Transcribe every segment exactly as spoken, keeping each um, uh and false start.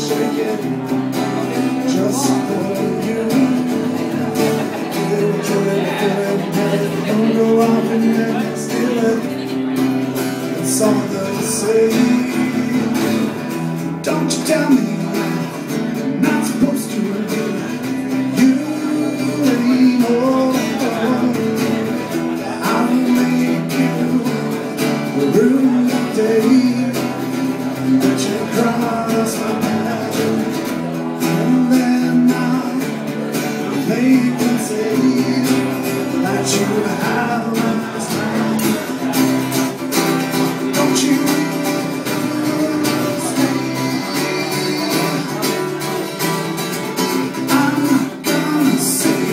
shake it just for you. Little dread, don't go off and then steal it. It's all the same. Don't you tell me I'm not supposed to do you anymore. I'll make you ruin the day that you cross my path, and then I'll make you say that you have my time. Don't you stay. I'm not gonna say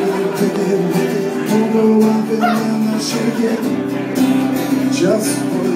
don't go off and then I shake it just for